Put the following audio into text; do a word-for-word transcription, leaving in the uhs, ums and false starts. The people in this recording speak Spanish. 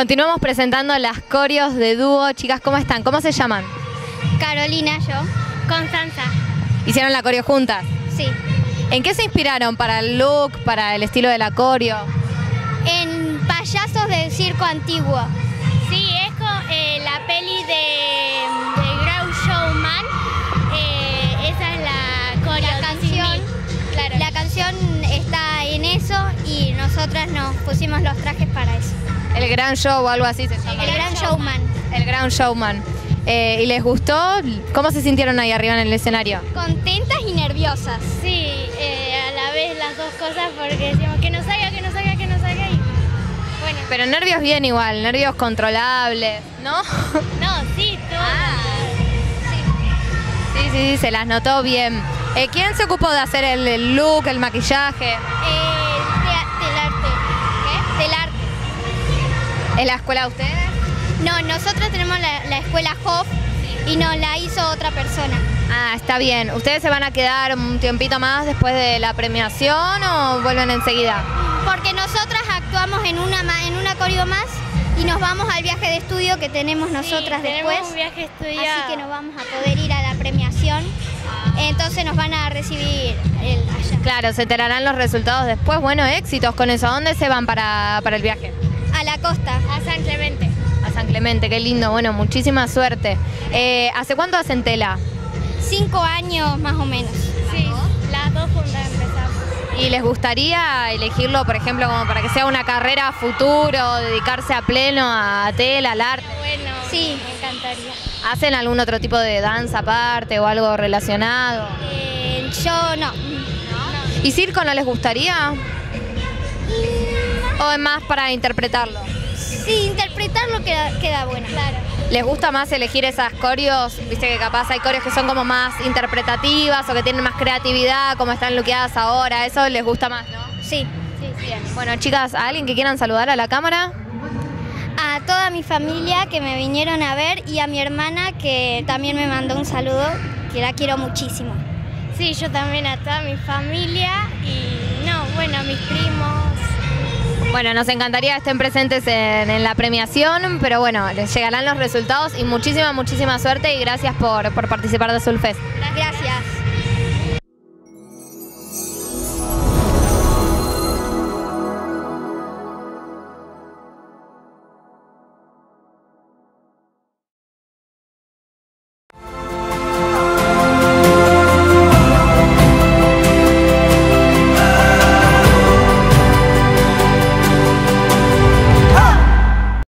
Continuamos presentando las coreos de dúo. Chicas, ¿cómo están? ¿Cómo se llaman? Carolina, yo. Constanza. ¿Hicieron la coreo juntas? Sí. ¿En qué se inspiraron para el look, para el estilo de la coreo? En payasos del circo antiguo. Sí, es con eh, la peli de, de Ground Showman. Eh, esa es la coreo. La canción, claro. La canción está en eso y nosotras nos pusimos los trajes para eso. El Gran Show o algo así se llama. El Gran Showman. El Gran Showman. Eh, ¿Y les gustó? ¿Cómo se sintieron ahí arriba en el escenario? Contentas y nerviosas. Sí, eh, a la vez las dos cosas porque decíamos que no salga, que no salga, que no salga y bueno. Pero nervios bien igual, nervios controlables, ¿no? No, sí, todo. Ah. Sí, sí, sí, se las notó bien. Eh, ¿Quién se ocupó de hacer el, el look, el maquillaje? Eh, te, telarte. ¿Qué? Telarte. ¿Es la escuela de ustedes? No, nosotros tenemos la, la escuela Hoff y nos la hizo otra persona. Ah, está bien. ¿Ustedes se van a quedar un tiempito más después de la premiación o vuelven enseguida? Porque nosotras actuamos en una, en una coreo más y nos vamos al viaje de estudio que tenemos nosotras sí, después. Tenemos un viaje estudiado. Así que nos vamos a poder ir a la premiación. Entonces nos van a recibir el, allá. Claro, se enterarán los resultados después. Bueno, éxitos con eso. ¿A dónde se van para, para el viaje? A la costa. A San Clemente. A San Clemente, qué lindo. Bueno, muchísima suerte. Eh, ¿Hace cuánto hacen tela? Cinco años más o menos. Sí, las dos juntas empezamos. ¿Y les gustaría elegirlo, por ejemplo, como para que sea una carrera a futuro, dedicarse a pleno a tela, al arte? Bueno, sí, me encantaría. ¿Hacen algún otro tipo de danza aparte o algo relacionado? Eh, yo no. ¿Y circo no les gustaría? ¿O es más para interpretarlo? Sí, interpretarlo queda, queda bueno. Claro. ¿Les gusta más elegir esas coreos? Viste que capaz hay coreos que son como más interpretativas o que tienen más creatividad, como están luqueadas ahora. Eso les gusta más, ¿no? Sí. Sí, bien. Bueno, chicas, ¿a alguien que quieran saludar a la cámara? A toda mi familia que me vinieron a ver y a mi hermana que también me mandó un saludo, que la quiero muchísimo. Sí, yo también a toda mi familia y no, bueno, a mis primos. Bueno, nos encantaría que estén presentes en, en la premiación, pero bueno, les llegarán los resultados y muchísima, muchísima suerte y gracias por, por participar de Sulfest. Gracias.